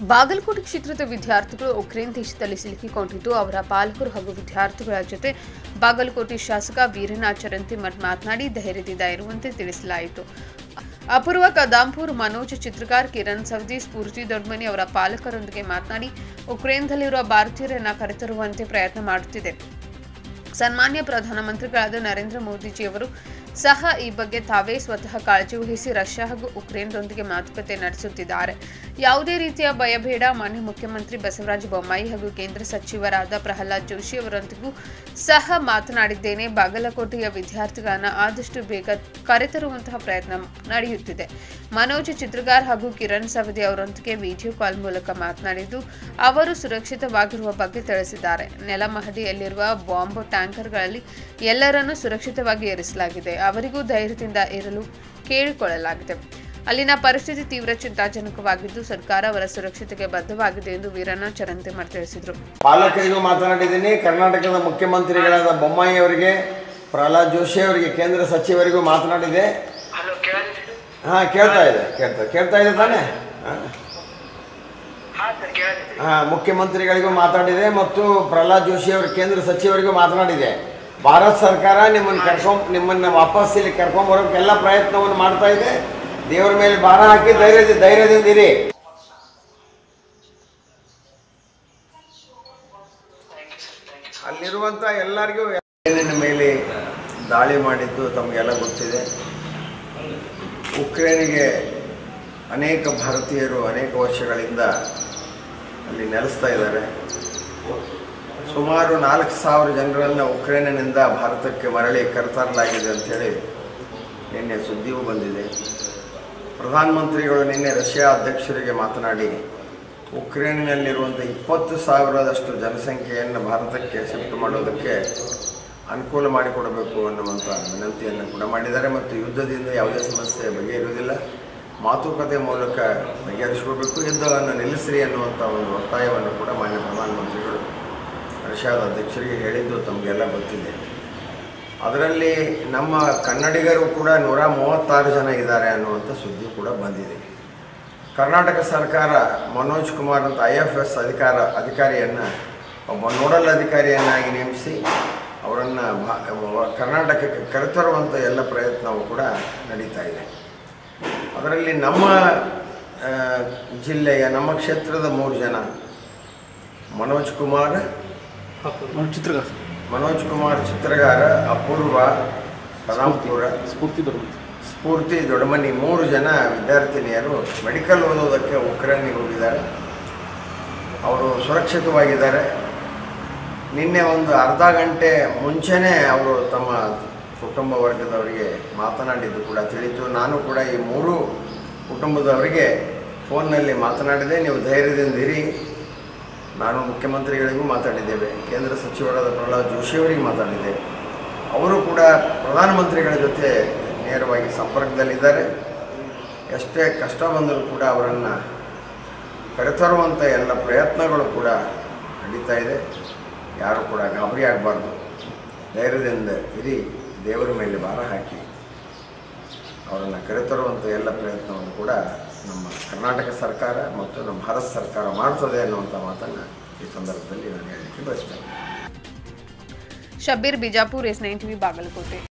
ಬಾಗಲಕೋಟೆ ಕ್ಷೇತ್ರದ ವಿದ್ಯಾರ್ಥಿಗಳು ಉಕ್ರೇನ್ ದೇಶದಲ್ಲಿ ಸಿಲುಕಿಕೊಂಡಿದ್ದು ಅವರ ಪಾಲಕರು ಹಾಗೂ ವಿದ್ಯಾರ್ಥಿಗಳ ಜೊತೆ ಬಾಗಲಕೋಟೆ ಶಾಸಕ ವೀರನಾಥ್ ಚರಂತಿಮಠ್ ಮಾತನಾಡಿ ಧೈರ್ಯದಿಂದ ಇರುವಂತೆ ತಿಳಿಸಲಾಯಿತು. ಅಪೂರ್ವ ಕದಾಂಪುರ್, ಮನೋಜ್ ಚಿತ್ರಗಾರ್, ಕಿರಣ್ ಸವದಿ, ಸ್ಫೂರ್ತಿ ದೊಡ್ಮನಿ ಅವರ ಪಾಲಕರೊಂದಿಗೆ ಮಾತನಾಡಿ ಉಕ್ರೇನ್ದಲ್ಲಿರುವ ಭಾರತೀಯರನ್ನ ಕರೆತರುವಂತೆ ಪ್ರಯತ್ನ ಮಾಡುತ್ತಿದೆ. ಸನ್ಮಾನ್ಯ ಪ್ರಧಾನಮಂತ್ರಿಗಳಾದ ನರೇಂದ್ರ ಮೋದಿಜಿಯವರು ಸಹ ಈ ಬಗ್ಗೆ ತಾವೇ ಸ್ವತಃ ಕಾಳಜಿ ವಹಿಸಿ ರಷ್ಯಾ ಹಾಗೂ ಉಕ್ರೇನ್ದೊಂದಿಗೆ ಮಾತುಕತೆ ನಡೆಸುತ್ತಿದ್ದಾರೆ. ಯಾವುದೇ ರೀತಿಯ ಭಯ ಬೇಡ. ಮಾನ್ಯ ಮುಖ್ಯಮಂತ್ರಿ ಬಸವರಾಜ ಬೊಮ್ಮಾಯಿ ಹಾಗೂ ಕೇಂದ್ರ ಸಚಿವರಾದ ಪ್ರಹ್ಲಾದ್ ಜೋಶಿ ಅವರೊಂದಿಗೂ ಸಹ ಮಾತನಾಡಿದ್ದೇನೆ. ಬಾಗಲಕೋಟೆಯ ವಿದ್ಯಾರ್ಥಿಗಳನ್ನ ಆದಷ್ಟು ಬೇಗ ಕರೆತರುವಂತಹ ಪ್ರಯತ್ನ ನಡೆಯುತ್ತಿದೆ. ಮನೋಜ್ ಚಿತ್ರಗಾರ್ ಹಾಗೂ ಕಿರಣ್ ಸವದಿ ಅವರೊಂದಿಗೆ ವಿಡಿಯೋ ಕಾಲ್ ಮೂಲಕ ಮಾತನಾಡಿದ್ದು ಅವರು ಸುರಕ್ಷಿತವಾಗಿರುವ ಬಗ್ಗೆ ತಿಳಿಸಿದ್ದಾರೆ. ನೆಲಮಹಡಿಯಲ್ಲಿರುವ ಬಾಂಬ್ ಟ್ಯಾಂಕರ್ಗಳಲ್ಲಿ ಎಲ್ಲರನ್ನೂ ಸುರಕ್ಷಿತವಾಗಿ ಇರಿಸಲಾಗಿದೆ. ಅವರಿಗೂ ಧೈರ್ಯದಿಂದ ಇರಲು ಕೇಳಿಕೊಳ್ಳಲಾಗಿದೆ. ಅಲ್ಲಿನ ಪರಿಸ್ಥಿತಿ ತೀವ್ರ ಚಿಂತಾಜನಕವಾಗಿದ್ದು ಸರ್ಕಾರ ಅವರ ಸುರಕ್ಷತೆಗೆ ಬದ್ಧವಾಗಿದೆ ಎಂದು ವೀರನಾಥ್ ಚರಂತಿಮಠ್ ತಿಳಿಸಿದರು. ಪಾಲಕರಿಗೂ ಮಾತನಾಡಿದ್ದೀನಿ. ಕರ್ನಾಟಕದ ಮುಖ್ಯಮಂತ್ರಿಗಳಾದ ಬೊಮ್ಮಾಯಿ ಅವರಿಗೆ, ಪ್ರಹ್ಲಾದ್ ಜೋಶಿ ಅವರಿಗೆ, ಕೇಂದ್ರ ಸಚಿವರಿಗೂ ಮಾತನಾಡಿದೆ. ಕೇಳ್ತಾ ಇದೆ ತಾನೆ. ಮುಖ್ಯಮಂತ್ರಿಗಳಿಗೂ ಮಾತಾಡಿದೆ ಮತ್ತು ಪ್ರಹ್ಲಾದ್ ಜೋಶಿ ಅವರ ಕೇಂದ್ರ ಸಚಿವರಿಗೂ ಮಾತನಾಡಿದೆ. ಭಾರತ ಸರ್ಕಾರ ನಿಮ್ಮನ್ನ ವಾಪಸ್ ಇಲ್ಲಿ ಕರ್ಕೊಂಡ್ಬರೋಕೆ ಎಲ್ಲ ಪ್ರಯತ್ನವನ್ನು ಮಾಡ್ತಾ ಇದೆ. ದೇವರ ಮೇಲೆ ಭಾರ ಹಾಕಿ ಧೈರ್ಯದಿಂದ ಇರಿ. ಅಲ್ಲಿರುವಂತ ಎಲ್ಲರಿಗೂ ಏನೇನ ಮೇಲೆ ದಾಳಿ ಮಾಡಿದ್ದು ತಮಗೆಲ್ಲ ಗೊತ್ತಿದೆ. ಉಕ್ರೇನಿಗೆ ಅನೇಕ ಭಾರತೀಯರು ಅನೇಕ ವರ್ಷಗಳಿಂದ ಅಲ್ಲಿ ನೆಲೆಸ್ತಾ ಇದ್ದಾರೆ. ಸುಮಾರು 4,000 ಜನರನ್ನು ಉಕ್ರೇನಿನಿಂದ ಭಾರತಕ್ಕೆ ಮರಳಿ ಕರೆತರಲಾಗಿದೆ ಅಂಥೇಳಿ ನಿನ್ನೆ ಸುದ್ದಿಯೂ ಬಂದಿದೆ. ಪ್ರಧಾನಮಂತ್ರಿಗಳು ನಿನ್ನೆ ರಷ್ಯಾ ಅಧ್ಯಕ್ಷರಿಗೆ ಮಾತನಾಡಿ ಉಕ್ರೇನಿನಲ್ಲಿರುವಂಥ 20,000ದಷ್ಟು ಜನಸಂಖ್ಯೆಯನ್ನು ಭಾರತಕ್ಕೆ ಶಿಫ್ಟ್ ಮಾಡೋದಕ್ಕೆ ಅನುಕೂಲ ಮಾಡಿಕೊಡಬೇಕು ಅನ್ನುವಂಥ ವಿನಂತಿಯನ್ನು ಕೂಡ ಮಾಡಿದ್ದಾರೆ. ಮತ್ತು ಯುದ್ಧದಿಂದ ಯಾವುದೇ ಸಮಸ್ಯೆ ಬಗೆಹರಿಯುವುದಿಲ್ಲ, ಮಾತುಕತೆ ಮೂಲಕ ಬಗೆಹರಿಸಿಕೊಳ್ಬೇಕು, ಯುದ್ಧವನ್ನು ನಿಲ್ಲಿಸ್ರಿ ಅನ್ನುವಂಥ ಒಂದು ಒತ್ತಾಯವನ್ನು ಕೂಡ ಮಾನ್ಯ ಪ್ರಧಾನಮಂತ್ರಿಗಳು ರಷ್ಯಾದ ಅಧ್ಯಕ್ಷರಿಗೆ ಹೇಳಿದ್ದು ತಮಗೆಲ್ಲ ಗೊತ್ತಿದೆ. ಅದರಲ್ಲಿ ನಮ್ಮ ಕನ್ನಡಿಗರು ಕೂಡ 136 ಜನ ಇದ್ದಾರೆ ಅನ್ನುವಂಥ ಸುದ್ದಿ ಕೂಡ ಬಂದಿದೆ. ಕರ್ನಾಟಕ ಸರ್ಕಾರ ಮನೋಜ್ ಕುಮಾರ್ ಅಂತ IFS ಅಧಿಕಾರಿಯನ್ನು ಒಬ್ಬ ನೋಡಲ್ ಅಧಿಕಾರಿಯನ್ನಾಗಿ ನೇಮಿಸಿ ಅವರನ್ನು ಕರ್ನಾಟಕಕ್ಕೆ ಕರೆತರುವಂಥ ಎಲ್ಲ ಪ್ರಯತ್ನವೂ ಕೂಡ ನಡೀತಾ ಇದೆ. ಅದರಲ್ಲಿ ನಮ್ಮ ಜಿಲ್ಲೆಯ ನಮ್ಮ ಕ್ಷೇತ್ರದ 3 ಜನ ಮನೋಜ್ ಕುಮಾರ್ ಚಿತ್ರಗಾರ, ಅಪೂರ್ವ ಕದಾಂಪುರ, ಸ್ಫೂರ್ತಿ ದೊಡ್ಮನಿ 3 ಜನ ವಿದ್ಯಾರ್ಥಿನಿಯರು ಮೆಡಿಕಲ್ ಓದೋದಕ್ಕೆ ಉಕ್ರೇನ್ಗೆ ಹೋಗಿದ್ದಾರೆ. ಅವರು ಸುರಕ್ಷಿತವಾಗಿದ್ದಾರೆ. ನಿನ್ನೆ ಒಂದು ಅರ್ಧ ಗಂಟೆ ಮುಂಚೆನೇ ಅವರು ತಮ್ಮ ಕುಟುಂಬ ವರ್ಗದವರಿಗೆ ಮಾತನಾಡಿದ್ದು ಕೂಡ ತಿಳಿತು. ನಾನು ಕೂಡ ಈ 3 ಕುಟುಂಬದವರಿಗೆ ಫೋನ್ನಲ್ಲಿ ಮಾತನಾಡಿದೆ. ನೀವು ಧೈರ್ಯದಿಂದ ಇರಿ. ನಾನು ಮುಖ್ಯಮಂತ್ರಿಗಳಿಗೂ ಮಾತಾಡಿದ್ದೇವೆ, ಕೇಂದ್ರ ಸಚಿವರಾದ ಪ್ರಹ್ಲಾದ್ ಜೋಶಿ ಅವರಿಗೆ ಮಾತಾಡಿದೆ. ಅವರು ಕೂಡ ಪ್ರಧಾನಮಂತ್ರಿಗಳ ಜೊತೆ ನೇರವಾಗಿ ಸಂಪರ್ಕದಲ್ಲಿದ್ದಾರೆ. ಎಷ್ಟೇ ಕಷ್ಟ ಬಂದರೂ ಕೂಡ ಅವರನ್ನು ಕರೆತರುವಂಥ ಎಲ್ಲ ಪ್ರಯತ್ನಗಳು ಕೂಡ ನಡೀತಾ ಇದೆ. ಯಾರು ಕೂಡ ಗಾಬರಿ ಆಗಬಾರ್ದು, ಧೈರ್ಯದಿಂದ ಇರಿ, ದೇವರ ಮೇಲೆ ಭಾರ ಹಾಕಿ ಅವರನ್ನು ಕರೆತರುವಂಥ ಎಲ್ಲ ಪ್ರಯತ್ನವನ್ನು ಕೂಡ ನಮ್ಮ ಕರ್ನಾಟಕ ಸರ್ಕಾರ ಮತ್ತು ನಮ್ಮ ಭಾರತ ಸರ್ಕಾರ ಮಾಡ್ತದೆ ಅನ್ನುವಂಥ ಮಾತನ್ನು ಈ ಸಂದರ್ಭದಲ್ಲಿ ನಾನು ಹೇಳಲಿಕ್ಕೆ ಬಯಸ್ತೇನೆ. Shabbir Bijapur, S9 TV, Bagalkot.